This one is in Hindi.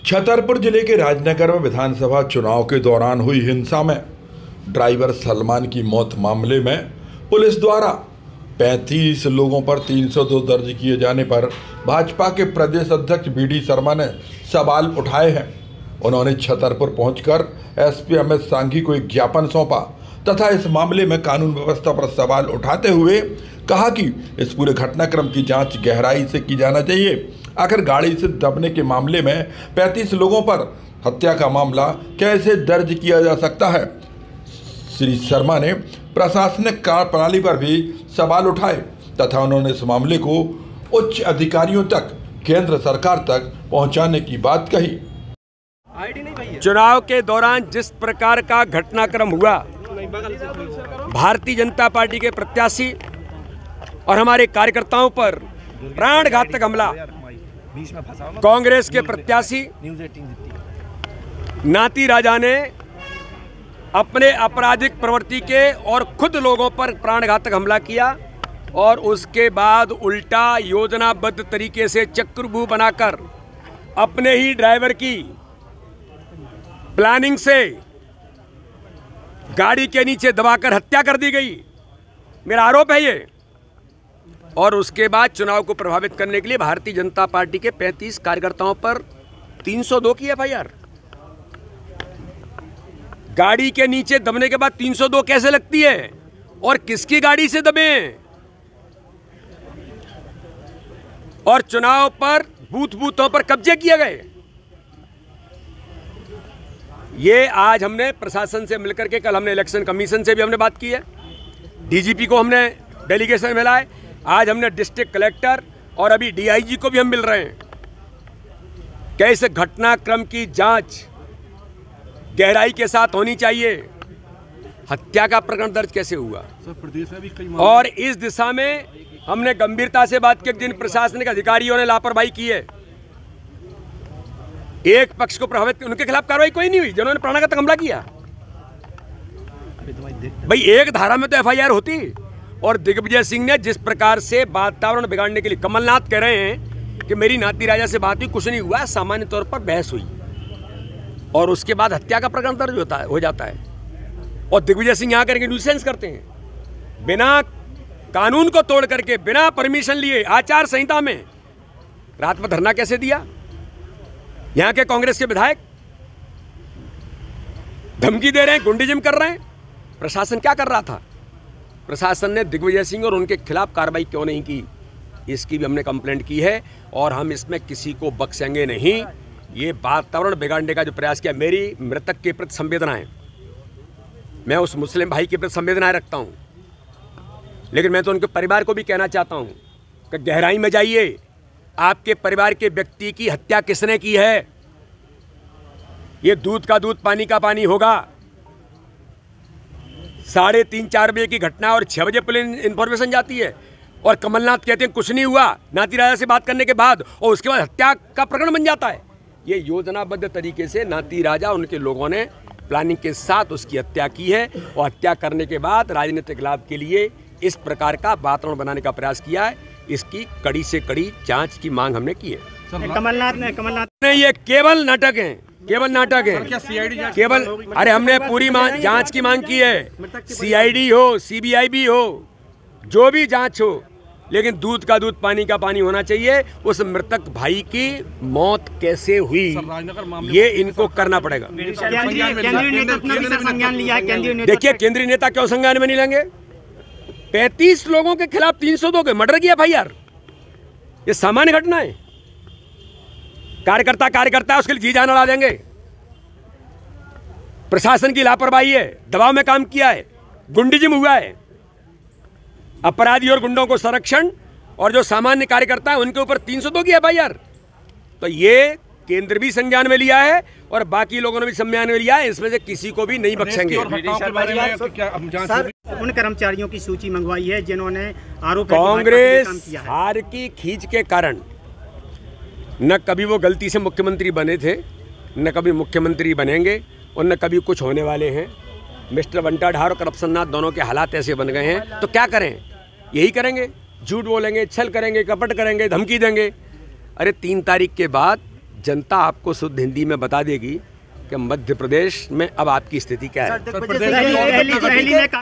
छतरपुर जिले के राजनगर में विधानसभा चुनाव के दौरान हुई हिंसा में ड्राइवर सलमान की मौत मामले में पुलिस द्वारा 35 लोगों पर 302 दर्ज किए जाने पर भाजपा के प्रदेश अध्यक्ष बीडी शर्मा ने सवाल उठाए हैं। उन्होंने छतरपुर पहुंचकर एसपी अमित सांघी को एक ज्ञापन सौंपा तथा इस मामले में कानून व्यवस्था पर सवाल उठाते हुए कहा कि इस पूरे घटनाक्रम की जांच गहराई से की जाना चाहिए। आखिर गाड़ी से दबने के मामले में 35 लोगों पर हत्या का मामला कैसे दर्ज किया जा सकता है। श्री शर्मा ने प्रशासनिक कार्य प्रणाली पर भी सवाल उठाए तथा उन्होंने इस मामले को उच्च अधिकारियों तक, केंद्र सरकार तक पहुंचाने की बात कही। चुनाव के दौरान जिस प्रकार का घटनाक्रम हुआ, भारतीय जनता पार्टी के प्रत्याशी और हमारे कार्यकर्ताओं पर प्राणघातक हमला, कांग्रेस के प्रत्याशी नाती राजा ने अपने आपराधिक प्रवृत्ति के और खुद लोगों पर प्राणघातक हमला किया और उसके बाद उल्टा योजनाबद्ध तरीके से चक्रव्यूह बनाकर अपने ही ड्राइवर की प्लानिंग से गाड़ी के नीचे दबाकर हत्या कर दी गई। मेरा आरोप है ये। और उसके बाद चुनाव को प्रभावित करने के लिए भारतीय जनता पार्टी के 35 कार्यकर्ताओं पर 302 की एफआईआर। गाड़ी के नीचे दबने के बाद 302 कैसे लगती है और किसकी गाड़ी से दबे? और चुनाव पर बूथों पर कब्जे किए गए। ये आज हमने प्रशासन से मिलकर के, कल हमने इलेक्शन कमीशन से भी हमने बात की है, डीजीपी को हमने डेलीगेशन मिला है, आज हमने डिस्ट्रिक्ट कलेक्टर और अभी डीआईजी को भी हम मिल रहे हैं। कैसे घटनाक्रम की जांच गहराई के साथ होनी चाहिए, हत्या का प्रकरण दर्ज कैसे हुआ सर, प्रदेश में भी कई और इस दिशा में हमने गंभीरता से बात की। जिन प्रशासनिक अधिकारियों ने लापरवाही की है, एक पक्ष को प्रभावित, उनके खिलाफ कार्रवाई कोई नहीं हुई। जिन्होंने प्राणघातक हमला किया, भाई एक धारा में तो एफआईआर होती। और दिग्विजय सिंह ने जिस प्रकार से वातावरण बिगाड़ने के लिए, कमलनाथ कह रहे हैं कि मेरी नाती राजा से बात हुई, कुछ नहीं हुआ, सामान्य तौर पर बहस हुई और उसके बाद हत्या का प्रकरण दर्ज हो जाता है। और दिग्विजय सिंह यहाँ करके न्यूसेंस करते हैं, बिना कानून को तोड़ करके, बिना परमिशन लिए, आचार संहिता में रात में धरना कैसे दिया। यहाँ के कांग्रेस के विधायक धमकी दे रहे हैं, गुंडीजिम कर रहे हैं। प्रशासन क्या कर रहा था? प्रशासन ने दिग्विजय सिंह और उनके खिलाफ कार्रवाई क्यों नहीं की, इसकी भी हमने कंप्लेंट की है और हम इसमें किसी को बख्शेंगे नहीं। ये वातावरण बिगाड़ने का जो प्रयास किया, मेरी मृतक के प्रति संवेदनाएं, मैं उस मुस्लिम भाई के प्रति संवेदनाएं रखता हूं, लेकिन मैं तो उनके परिवार को भी कहना चाहता हूं कि गहराई में जाइए। आपके परिवार के व्यक्ति की हत्या किसने की है? ये दूध का दूध, पानी का पानी होगा। 3:30-4 बजे की घटना और 6 बजे पुलिस इंफॉर्मेशन जाती है और कमलनाथ कहते हैं कुछ नहीं हुआ, नाती राजा से बात करने के बाद, और उसके बाद हत्या का प्रकरण बन जाता है। ये योजनाबद्ध तरीके से नाती राजा, उनके लोगों ने प्लानिंग के साथ उसकी हत्या की है और हत्या करने के बाद राजनीतिक लाभ के लिए इस प्रकार का वातावरण बनाने का प्रयास किया है। इसकी कड़ी से कड़ी जांच की मांग हमने की है। कमलनाथ ने ये केवल नाटक है, केवल नाटक है, केवल। अरे हमने पूरी जांच की मांग की है, सीआईडी हो, सीबीआई भी हो, जो भी जांच हो, लेकिन दूध का दूध, पानी का पानी होना चाहिए। उस मृतक भाई की मौत कैसे हुई, ये इनको करना पड़ेगा। देखिए, केंद्रीय नेता क्यों संज्ञान में नहीं लेंगे? 35 लोगों के खिलाफ 302 के मर्डर की एफआईआर, ये सामान्य घटना है। कार्यकर्ता उसके लिए जी जान लड़ा देंगे। प्रशासन की लापरवाही है, दबाव में काम किया है, गुंडीजिम हुआ है। अपराधी और गुंडों को संरक्षण और जो सामान्य कार्यकर्ता है उनके ऊपर 302 की एफआईआर। तो ये केंद्र भी संज्ञान में लिया है और बाकी लोगों ने भी संज्ञान में लिया है। इसमें से किसी को भी नहीं बख्शेंगे। उन कर्मचारियों की सूची मंगवाई है जिन्होंने आरोप, कांग्रेस हार की खींच के कारण न कभी वो गलती से मुख्यमंत्री बने थे, न कभी मुख्यमंत्री बनेंगे और न कभी कुछ होने वाले हैं। मिस्टर बंटा ढार और करप्शन नाथ दोनों के हालात ऐसे बन गए हैं, तो क्या करें? यही करेंगे, झूठ बोलेंगे, छल करेंगे, कपट करेंगे, धमकी देंगे। अरे 3 तारीख के बाद जनता आपको शुद्ध हिंदी में बता देगी कि मध्य प्रदेश में अब आपकी स्थिति क्या है। दिग्विजय सिंह पहली में